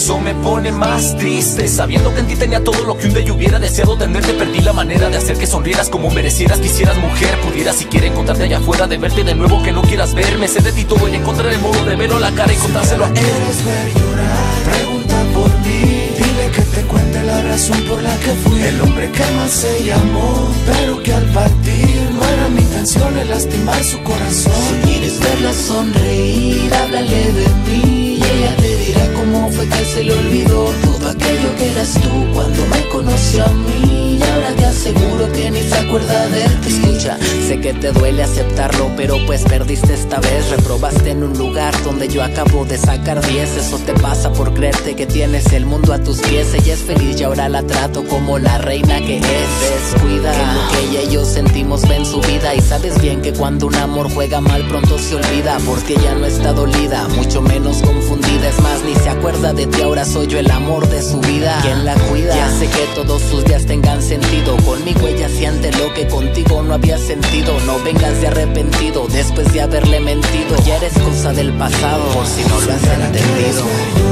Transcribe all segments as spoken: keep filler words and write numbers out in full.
eso me pone más triste, sabiendo que en ti tenía todo lo que un día yo hubiera deseado tenerte. Perdí la manera de hacer que sonrieras como merecieras. Quisieras, mujer, pudiera siquiera encontrarte allá afuera, de verte de nuevo, que no quieras verme. Sé de ti todo y encontrar el modo de verlo a la cara y contárselo a él. Si quieres ver llorar, pregunta por mí. Dile que te cuente la razón por la que fui el hombre que más se llamó, pero que al partir no era mi intención el lastimar su corazón. Si quieres verla sonreír, háblale de mí y ella te dirá cómo fue que se le olvidó todo aquello que eras tú cuando me conoció a mí. Y ahora te aseguro que ni se acuerda de ti. Escucha, sé que te duele aceptarlo, pero pues perdiste esta vez. Reprobaste en un lugar donde yo acabo de sacar diez. Eso te pasa por creerte que tienes el mundo a tus pies. Ella es feliz y ahora la trato como la reina que es. Descuida que lo que ella y yo sentimos ve en su vida. Y sabes bien que cuando un amor juega mal pronto se olvida, porque ella no está dolida, mucho menos confundida. Es más, ni se acuerda de ti, ahora soy yo el amor de su vida. ¿Quién la cuida? Y hace que todos sus días tengan sentido. Conmigo ella siente lo que contigo no había sentido. No vengas de arrepentido después de haberle mentido. Ya eres cosa del pasado, por si no lo has entendido.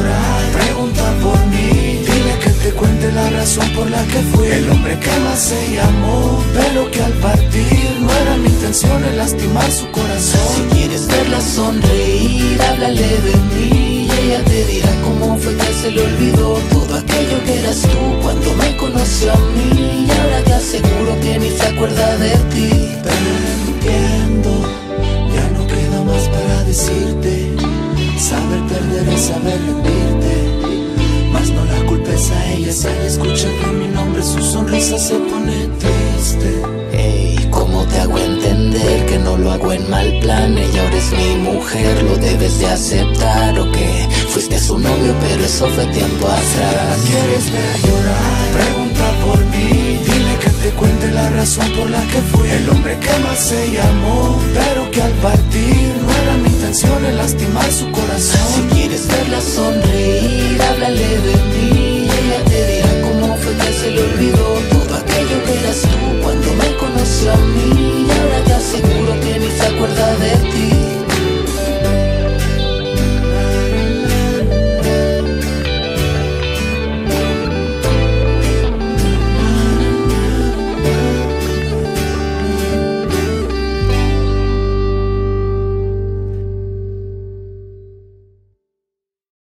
Pregunta por mí, dile que te cuente la razón por la que fui el hombre que más se llamó, pero que al partir no era mi intención el lastimar su corazón. Si quieres verla sonreír, háblale de mí y ella te dirá cómo fue que se le olvidó todo aquello que eras tú cuando me conoció a mí. Y ahora te aseguro que ni se acuerda de ti. Pero entiendo, ya no queda más para decirte. Saber perder es saber rendirte, mas no la culpes a ella. Si ella escucha que mi nombre su sonrisa se pone triste. Ey, ¿cómo te hago entender que no lo hago en mal plan? Ella ahora es mi mujer, lo debes de aceptar. ¿O que fuiste su novio, pero eso fue tiempo atrás? ¿Quieres ver llorar? Pregunta por mí. Dile que te cuente la razón por la que fui el hombre que más se llamó, pero que al partir no era mi intención el lastimar su corazón. Si quieres verla sonreír, háblale de mí y ella te dirá cómo fue que se le olvidó todo aquello que eras tú cuando me conoció a mí. Y ahora te aseguro que ni se acuerda de ti.